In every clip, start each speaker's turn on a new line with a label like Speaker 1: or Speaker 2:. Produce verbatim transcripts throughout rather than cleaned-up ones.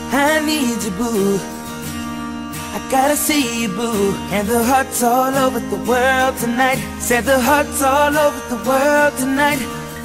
Speaker 1: I need you, boo. I gotta see you, boo. And the hearts all over the world tonight. Said the hearts all over the world tonight.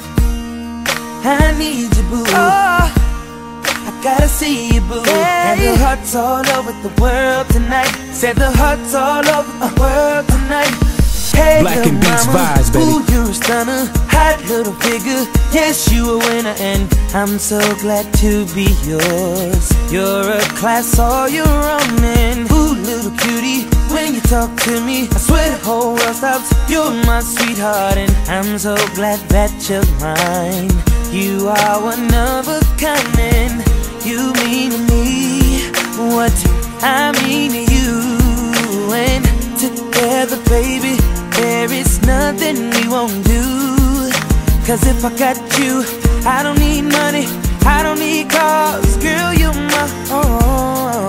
Speaker 1: I need you, boo. Oh, I gotta see you, boo. Hey. And the hearts all over the world tonight. Said the hearts all over the world tonight. Hey,
Speaker 2: Black and Beats vibes, baby.
Speaker 1: Ooh, you're a stunner, hot little figure. Yes, you a winner, and I'm so glad to be yours. You're a class all your own, and ooh, little cutie, when you talk to me, I swear the whole world stops. You're my sweetheart, and I'm so glad that you're mine. You are one of a kind, and you mean to me what I mean to you. And together, baby, there is nothing we won't do. Cause if I got you, I don't need money, I don't need cars. Girl, you're my all.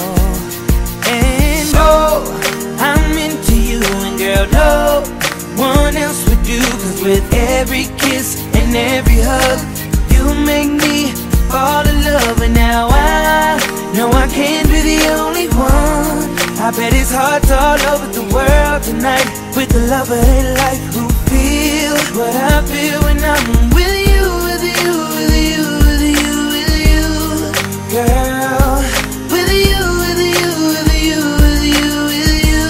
Speaker 1: And oh, I'm into you, and girl, no one else would do. Cause with every kiss and every hug, you make me fall in love. And now I know I can't be the only one. I bet it's hearts all over the world tonight, with the love of their life who feel what I feel when I'm with you, with you, with you, with you, with you, girl. With you, with you, with you, with you, with you.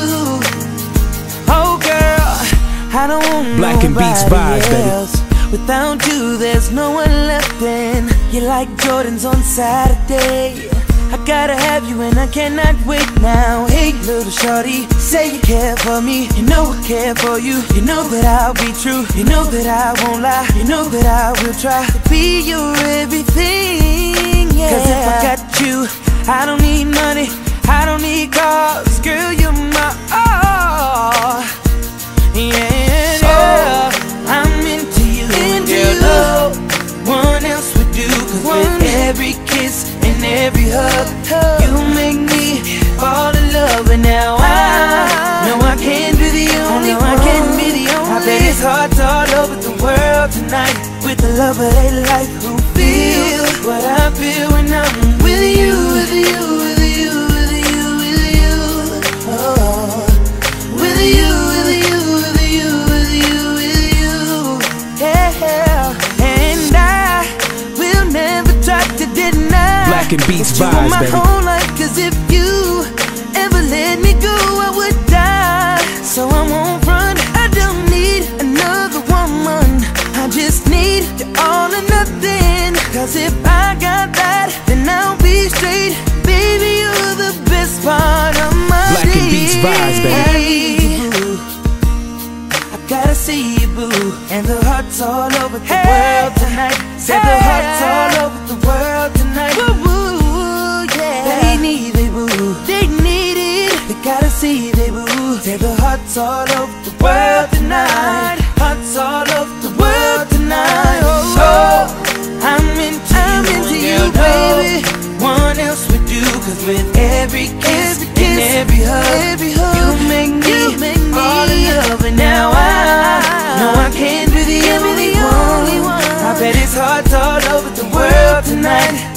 Speaker 1: Oh girl, I don't want
Speaker 2: Black and Beats vibes,
Speaker 1: else. Baby. Without you, there's no one left. And you're like Jordans on Saturday. I gotta have you and I cannot wait now. Hey little shorty, say you care for me. You know I care for you. You know that I'll be true. You know that I won't lie. You know that I will try to be your everything, yeah. Cause if I got you, I don't need money, I don't need cars. Girl, you're my all. Yeah, girl, I'm into you, into girl, you. No one else would do. Cause with every kiss and every hug, you make me fall in love. And now I know I can't be the only one. I can't be the only. I bet it's hearts all over the world tonight, with the love of their life who feel what I feel when I'm with you, with you, with you, with you, with you. Oh, with you, with you, with you, with you, with you. Yeah, and I will never try to deny
Speaker 2: Black and Beats
Speaker 1: vibes,
Speaker 2: baby.
Speaker 1: My whole life, cause if you ever let me go, I would die. So I won't run, I don't need another woman. I just need you all or nothing. Cause if I got that, then I'll be straight. Baby, you're the best part of my
Speaker 2: Black
Speaker 1: day.
Speaker 2: and Beats vibes, baby.
Speaker 1: I gotta see you, boo. And the hearts all over the hey. world tonight. Said hey. the hearts all over the world tonight. Woo, woo, yeah. They need it, boo. They need it. They gotta see it, boo. Said the hearts all over the world tonight. Hearts all over the world tonight. Oh, oh. I'm into I'm you, into you, baby. One else would do. Cause with every kiss, every kiss and every hug, every hug, you make me, you make me fall in love. And now I know I can't be the only one. I bet it's hearts all over the world tonight.